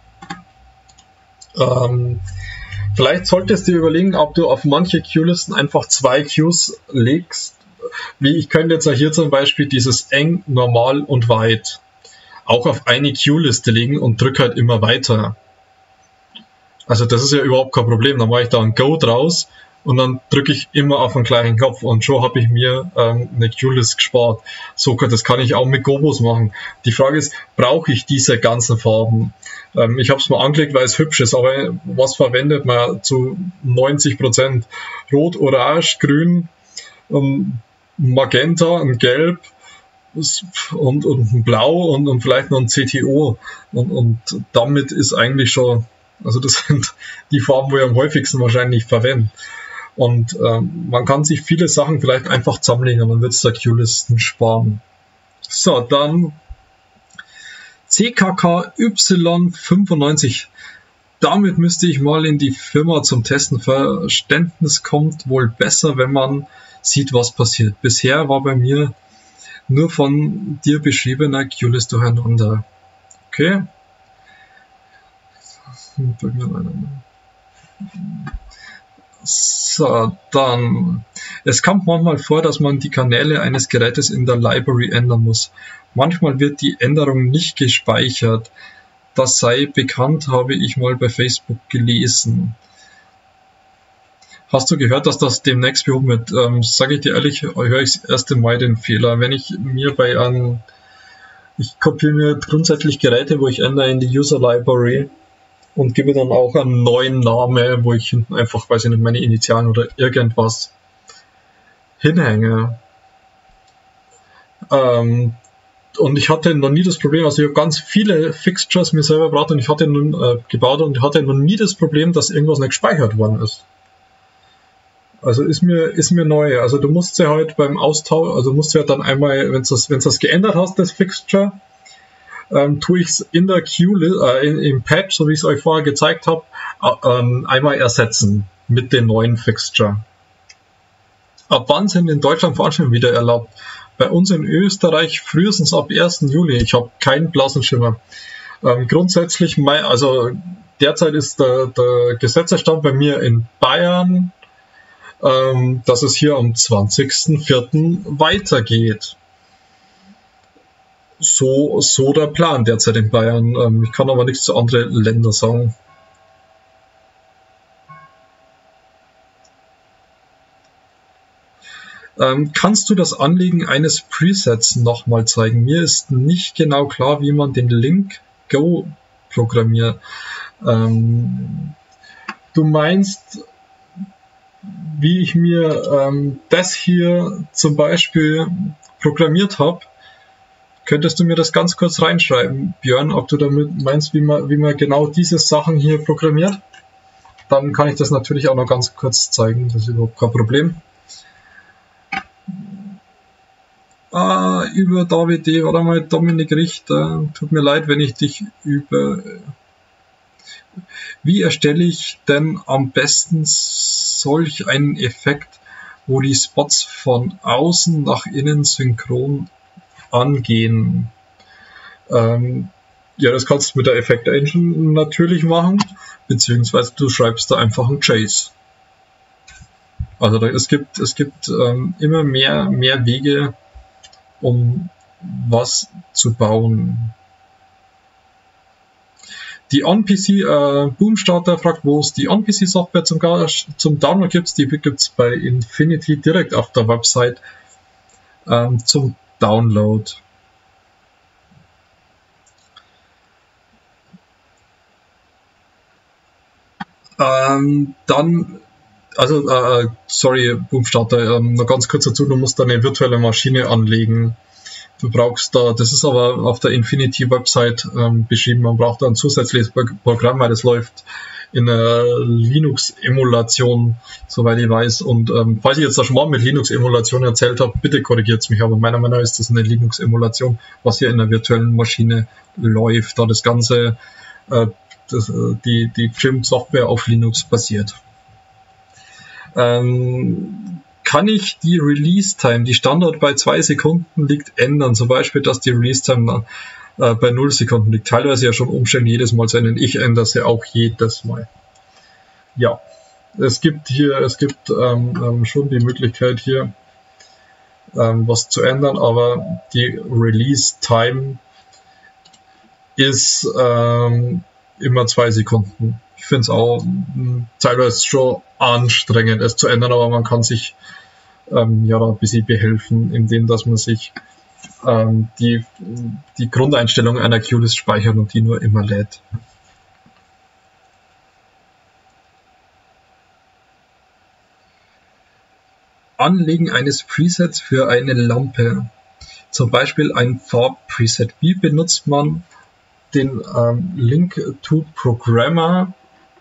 Ähm, vielleicht solltest du dir überlegen, ob du auf manche Queue-Listen einfach zwei Queues legst. Wie ich könnte jetzt hier zum Beispiel dieses eng, normal und weit auch auf eine Queue-Liste legen und drücke halt immer weiter. Also das ist ja überhaupt kein Problem. Dann mache ich da ein Go draus und dann drücke ich immer auf den gleichen Knopf und schon habe ich mir ähm, eine Queue-List gespart. So, das kann ich auch mit Gobos machen. Die Frage ist, brauche ich diese ganzen Farben? Ähm, ich habe es mal angelegt, weil es hübsch ist, aber was verwendet man zu neunzig Prozent? Rot, Orange, Grün, ähm, Magenta, ein Gelb, und, und ein Blau und, und vielleicht noch ein C T O und, und damit ist eigentlich schon, also das sind die Farben, wo ich am häufigsten wahrscheinlich verwende und ähm, man kann sich viele Sachen vielleicht einfach zusammenlegen und dann wird es da Queue-Listen sparen. So, dann C K K Y fünfundneunzig. Damit müsste ich mal in die Firma zum Testen. Verständnis kommt wohl besser, wenn man sieht, was passiert. Bisher war bei mir nur von dir beschriebener Queue-List durcheinander. Okay. So, dann. Es kommt manchmal vor, dass man die Kanäle eines Gerätes in der Library ändern muss. Manchmal wird die Änderung nicht gespeichert. Das sei bekannt, habe ich mal bei Facebook gelesen. Hast du gehört, dass das demnächst behoben wird? Ähm, Sage ich dir ehrlich, höre ich das erste Mal den Fehler. Wenn ich mir bei einem, ich kopiere mir grundsätzlich Geräte, wo ich ändere in die User Library und gebe dann auch einen neuen Namen, wo ich hinten einfach, weiß ich nicht, meine Initialen oder irgendwas hinhänge. Ähm, und ich hatte noch nie das Problem, also ich habe ganz viele Fixtures mir selber gebaut und ich hatte nun äh, gebaut und hatte noch nie das Problem, dass irgendwas nicht gespeichert worden ist. Also ist mir, ist mir neu. Also du musst ja halt beim Austausch, also musst ja dann einmal, wenn du das, wenn du das geändert hast, das Fixture, ähm, tue ich es in der Queue, äh, in, im Patch, so wie ich es euch vorher gezeigt habe, äh, ähm, einmal ersetzen mit dem neuen Fixture. Ab wann sind in Deutschland Veranstaltungen wieder erlaubt? Bei uns in Österreich frühestens ab ersten Juli. Ich habe keinen blassen Schimmer. Ähm, grundsätzlich, mein, also derzeit ist der, der Gesetzesstand bei mir in Bayern, Ähm, dass es hier am zwanzigsten vierten weitergeht. So, so der Plan derzeit in Bayern. Ähm, ich kann aber nichts zu anderen Ländern sagen. Ähm, kannst du das Anlegen eines Presets nochmal zeigen? Mir ist nicht genau klar, wie man den Link Go programmiert. Ähm, du meinst, wie ich mir ähm, das hier zum Beispiel programmiert habe? Könntest du mir das ganz kurz reinschreiben, Björn, ob du damit meinst, wie man, wie man genau diese Sachen hier programmiert? Dann kann ich das natürlich auch noch ganz kurz zeigen, das ist überhaupt kein Problem. Ah, über David D., warte mal, Dominik Richter, tut mir leid, wenn ich dich über... Wie erstelle ich denn am besten solch einen Effekt, wo die Spots von außen nach innen synchron angehen? Ähm, ja, das kannst du mit der Effect Engine natürlich machen, beziehungsweise du schreibst da einfach einen Chase. Also da, es gibt, es gibt ähm, immer mehr, mehr Wege, um was zu bauen. Die On-P C äh, Boomstarter fragt, wo es die On-P C-Software zum, zum Download gibt. Die gibt es bei Infinity direkt auf der Website ähm, zum Download. Ähm, dann, also, äh, sorry, Boomstarter, ähm, noch ganz kurz dazu, du musst eine virtuelle Maschine anlegen. Du brauchst da, das ist aber auf der Infinity-Website ähm, beschrieben, man braucht da ein zusätzliches Programm, weil das läuft in einer Linux-Emulation, soweit ich weiß. Und ähm, falls ich jetzt da schon mal mit Linux-Emulation erzählt habe, bitte korrigiert mich, aber meiner Meinung nach ist das eine Linux-Emulation, was hier in der virtuellen Maschine läuft, da das Ganze, äh, das, die, die Trim-Software auf Linux basiert. Ähm, kann ich die Release-Time, die Standard bei zwei Sekunden liegt, ändern? Zum Beispiel, dass die Release-Time äh, bei null Sekunden liegt. Teilweise ja schon umstellen, jedes Mal zu ändern. Ich ändere sie auch jedes Mal. Ja, es gibt hier, es gibt ähm, ähm, schon die Möglichkeit hier ähm, was zu ändern, aber die Release-Time ist ähm, immer zwei Sekunden. Ich finde es auch mh, teilweise schon anstrengend, es zu ändern, aber man kann sich ähm, ja da ein bisschen behelfen, indem dass man sich ähm, die, die Grundeinstellungen einer Queue-List speichert und die nur immer lädt. Anlegen eines Presets für eine Lampe. Zum Beispiel ein Farbpreset. Wie benutzt man den ähm, Link to Programmer?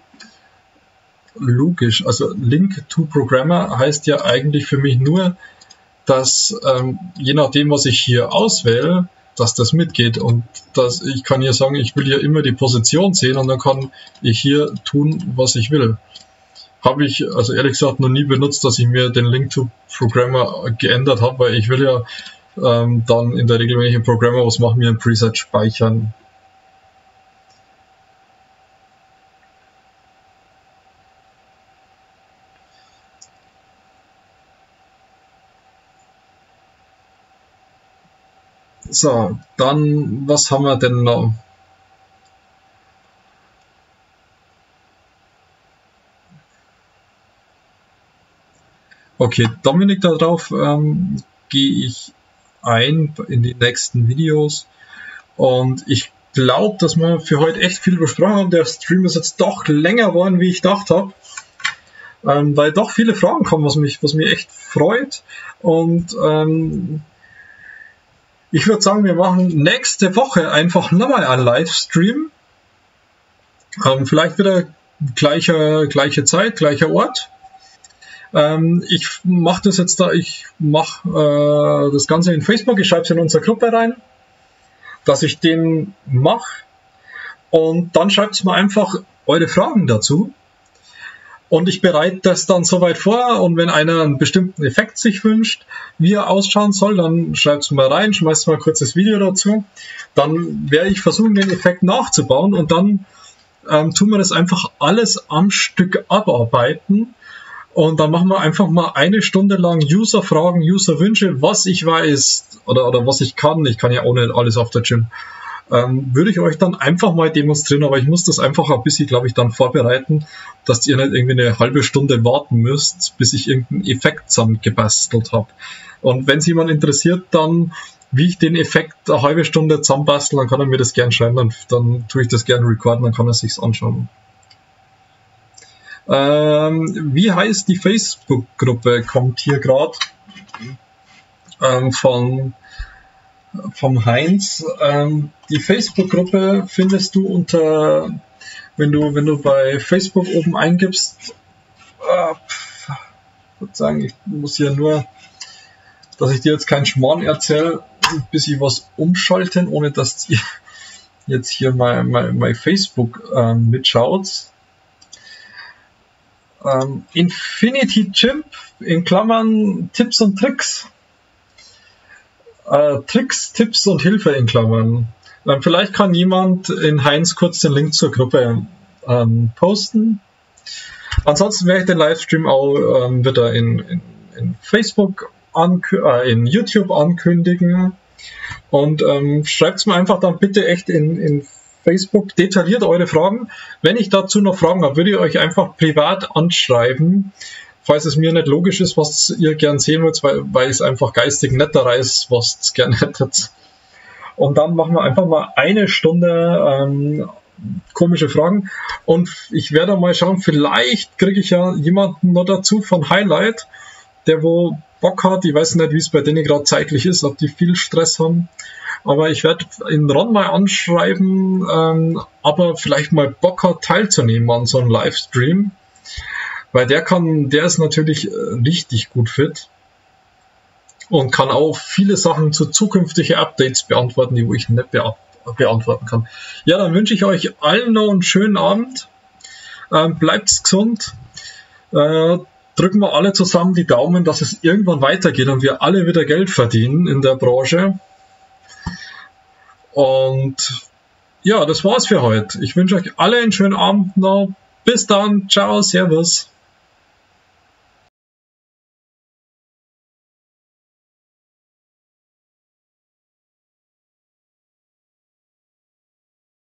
Logisch, also Link to Programmer heißt ja eigentlich für mich nur, dass ähm, je nachdem, was ich hier auswähle, dass das mitgeht und dass ich kann hier sagen, ich will hier immer die Position sehen und dann kann ich hier tun, was ich will. Habe ich also ehrlich gesagt noch nie benutzt, dass ich mir den Link to Programmer geändert habe, weil ich will ja ähm, dann in der Regel, wenn ich im Programmer was mache, mir ein Preset speichern. So, dann, was haben wir denn noch? Okay, Dominik, darauf ähm, gehe ich ein in die nächsten Videos. Und ich glaube, dass wir für heute echt viel besprochen haben. Der Stream ist jetzt doch länger geworden, wie ich gedacht habe. Ähm, weil doch viele Fragen kommen, was mich, was mich echt freut. Und ähm, ich würde sagen, wir machen nächste Woche einfach nochmal einen Livestream. Ähm, vielleicht wieder gleiche, gleiche Zeit, gleicher Ort. Ähm, ich mache das jetzt da, ich mache äh, das Ganze in Facebook, ich schreibe es in unsere Gruppe rein, dass ich den mache. Und dann schreibt mir einfach eure Fragen dazu. Und ich bereite das dann soweit vor und wenn einer einen bestimmten Effekt sich wünscht, wie er ausschauen soll, dann schreibt es mal rein, schmeißt mal kurz das Video dazu. Dann werde ich versuchen, den Effekt nachzubauen und dann ähm, tun wir das einfach alles am Stück abarbeiten und dann machen wir einfach mal eine Stunde lang User-Fragen, User-Wünsche, was ich weiß oder, oder was ich kann. Ich kann ja auch nicht alles auf der Gym. ähm, würde ich euch dann einfach mal demonstrieren, aber ich muss das einfach ein bisschen, glaube ich, dann vorbereiten, dass ihr nicht irgendwie eine halbe Stunde warten müsst, bis ich irgendeinen Effekt zusammen gebastelt habe. Und wenn es jemand interessiert, dann wie ich den Effekt eine halbe Stunde zusammenbastel, dann kann er mir das gerne schreiben, dann, dann tue ich das gerne recorden, dann kann er sich's anschauen. Ähm, wie heißt die Facebook-Gruppe? Kommt hier gerade ähm, von vom Heinz. Ähm, die Facebook-Gruppe findest du unter, wenn du wenn du bei Facebook oben eingibst, äh, ich würde sagen, ich muss hier nur, dass ich dir jetzt keinen Schmarrn erzähle, ein bisschen was umschalten, ohne dass ihr jetzt hier mal, mal, mal Facebook ähm, mitschaut. Ähm, Infinity Chimp in Klammern Tipps und Tricks. Äh, Tricks, Tipps und Hilfe in Klammern. Ähm, vielleicht kann jemand in Heinz kurz den Link zur Gruppe ähm, posten. Ansonsten werde ich den Livestream auch ähm, wieder in, in, in Facebook, äh, in YouTube ankündigen. Und ähm, schreibt es mir einfach dann bitte echt in, in Facebook detailliert eure Fragen. Wenn ich dazu noch Fragen habe, würde ich euch einfach privat anschreiben, falls es mir nicht logisch ist, was ihr gern sehen wollt, weil, weil es einfach geistig netter ist, was ihr gern hättet. Und dann machen wir einfach mal eine Stunde ähm, komische Fragen. Und ich werde mal schauen, vielleicht kriege ich ja jemanden noch dazu von Highlight, der wo Bock hat. Ich weiß nicht, wie es bei denen gerade zeitlich ist, ob die viel Stress haben. Aber ich werde ihn Ron mal anschreiben, ähm, aber vielleicht mal Bock hat, teilzunehmen an so einem Livestream. Weil der kann, der ist natürlich äh, richtig gut fit und kann auch viele Sachen zu zukünftigen Updates beantworten, die wo ich nicht bea beantworten kann. Ja, dann wünsche ich euch allen noch einen schönen Abend. Ähm, bleibt gesund. Äh, drücken wir alle zusammen die Daumen, dass es irgendwann weitergeht und wir alle wieder Geld verdienen in der Branche. Und ja, das war's für heute. Ich wünsche euch alle einen schönen Abend noch. Bis dann. Ciao. Servus.